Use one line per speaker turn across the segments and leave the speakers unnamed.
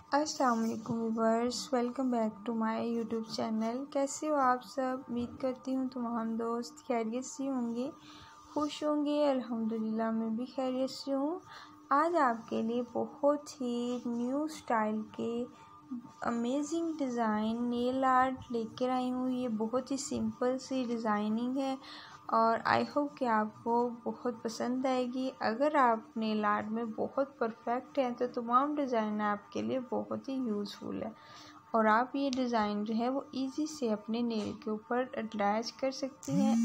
अस्सलाम वालेकुम viewers, welcome back to my YouTube channel. कैसे हो आप सब? उम्मीद करती हूँ तमाम दोस्त खैरियत से होंगे, खुश होंगे। अल्हम्दुलिल्लाह मैं भी खैरियत से हूँ। आज आपके लिए बहुत ही न्यू स्टाइल के अमेजिंग डिज़ाइन नेल आर्ट लेकर आई हूँ। ये बहुत ही सिंपल सी डिज़ाइनिंग है और आई होप कि आपको बहुत पसंद आएगी। अगर आप नेल आर्ट में बहुत परफेक्ट हैं तो तमाम डिज़ाइन आपके लिए बहुत ही यूज़फुल है और आप ये डिज़ाइन जो है वो इजी से अपने नेल के ऊपर अटैच कर सकती हैं।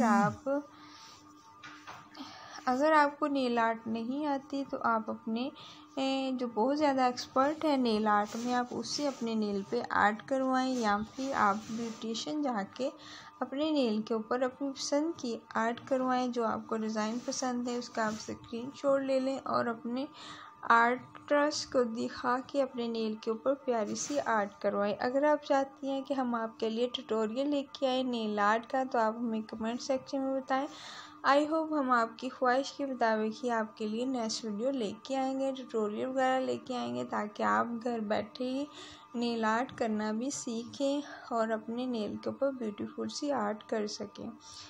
अगर आपको नेल आर्ट नहीं आती तो आप अपने जो बहुत ज़्यादा एक्सपर्ट है नेल आर्ट में, आप उससे अपने नेल पे आर्ट करवाएं या फिर आप ब्यूटिशियन जाके अपने नेल के ऊपर अपनी पसंद की आर्ट करवाएं। जो आपको डिज़ाइन पसंद है उसका आप स्क्रीनशॉट ले लें और अपने आर्टिस्ट को दिखा के अपने नेल के ऊपर प्यारी सी आर्ट करवाएं। अगर आप चाहती हैं कि हम आपके लिए ट्यूटोरियल लेके आए नेल आर्ट का तो आप हमें कमेंट सेक्शन में बताएं। आई होप हम आपकी ख्वाहिश के मुताबिक ही आपके लिए नेक्स्ट वीडियो लेके आएंगे, ट्यूटोरियल वगैरह लेके आएंगे ताकि आप घर बैठे ही नेल आर्ट करना भी सीखें और अपने नेल के ऊपर ब्यूटीफुल सी आर्ट कर सकें।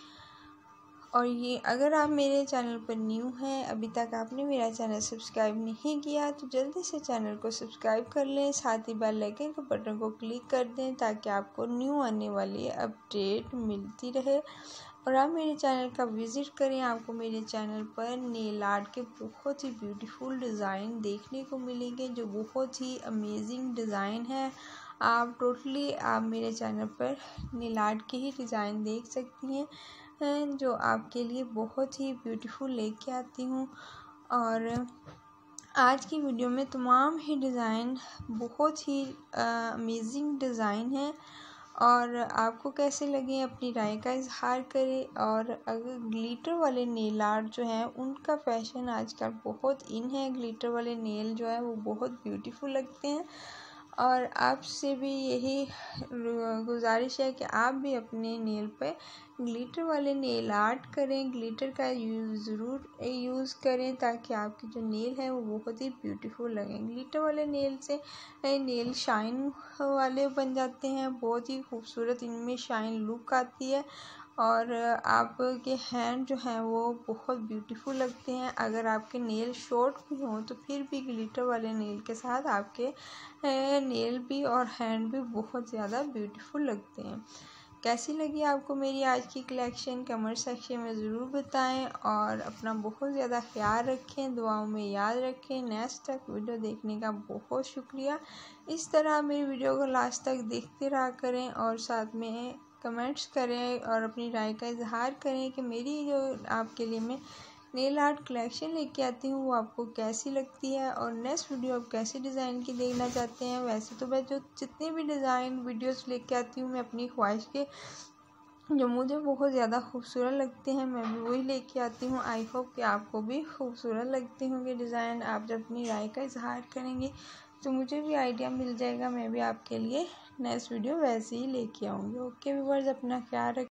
और ये अगर आप मेरे चैनल पर न्यू हैं, अभी तक आपने मेरा चैनल सब्सक्राइब नहीं किया तो जल्दी से चैनल को सब्सक्राइब कर लें, साथ ही बेल आइकन के बटन को क्लिक कर दें ताकि आपको न्यू आने वाली अपडेट मिलती रहे। और आप मेरे चैनल का विज़िट करें, आपको मेरे चैनल पर नेल आर्ट के बहुत ही ब्यूटीफुल डिज़ाइन देखने को मिलेंगे जो बहुत ही अमेजिंग डिज़ाइन है। आप मेरे चैनल पर नेल आर्ट के ही डिज़ाइन देख सकती हैं जो आपके लिए बहुत ही ब्यूटीफुल लेके आती हूँ। और आज की वीडियो में तमाम ही डिज़ाइन बहुत ही अमेजिंग डिज़ाइन है और आपको कैसे लगे अपनी राय का इजहार करें। और अगर ग्लिटर वाले नेल आर्ट जो है उनका फैशन आजकल बहुत इन है, ग्लिटर वाले नेल जो है वो बहुत ब्यूटीफुल लगते हैं और आपसे भी यही गुजारिश है कि आप भी अपने नेल पे ग्लिटर वाले नेल आर्ट करें, ग्लिटर का ज़रूर यूज़ करें ताकि आपके जो नेल है वो बहुत ही ब्यूटीफुल लगें। ग्लिटर वाले नेल से नेल शाइन वाले बन जाते हैं, बहुत ही खूबसूरत इनमें शाइन लुक आती है और आपके हैंड जो हैं वो बहुत ब्यूटीफुल लगते हैं। अगर आपके नेल शॉर्ट भी हों तो फिर भी ग्लिटर वाले नेल के साथ आपके नेल भी और हैंड भी बहुत ज़्यादा ब्यूटीफुल लगते हैं। कैसी लगी आपको मेरी आज की कलेक्शन कमेंट सेक्शन में ज़रूर बताएं और अपना बहुत ज़्यादा ख्याल रखें, दुआओं में याद रखें। नेक्स्ट तक वीडियो देखने का बहुत शुक्रिया। इस तरह मेरी वीडियो को लास्ट तक देखते रहा करें और साथ में कमेंट्स करें और अपनी राय का इजहार करें कि मेरी जो आपके लिए मैं नेल आर्ट कलेक्शन लेके आती हूँ वो आपको कैसी लगती है और नेक्स्ट वीडियो आप कैसी डिज़ाइन की देखना चाहते हैं। वैसे तो मैं जो जितनी भी डिज़ाइन वीडियोस लेके आती हूँ मैं अपनी ख्वाहिश के जो मुझे बहुत ज़्यादा खूबसूरत लगते हैं मैं भी वही लेके आती हूँ। आई होप कि आपको भी खूबसूरत लगते होंगे डिज़ाइन। आप जब अपनी राय का इजहार करेंगे तो मुझे भी आइडिया मिल जाएगा, मैं भी आपके लिए नेक्स्ट वीडियो वैसे ही लेके आऊँगी। ओके व्यूअर्स, अपना ख्याल रखें।